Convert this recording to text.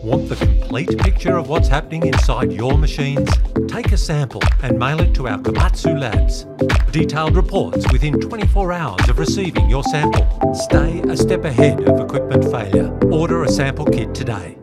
Want the complete picture of what's happening inside your machines? Take a sample and mail it to our Komatsu labs. Detailed reports within 24 hours of receiving your sample. Stay a step ahead of equipment failure. Order a sample kit today.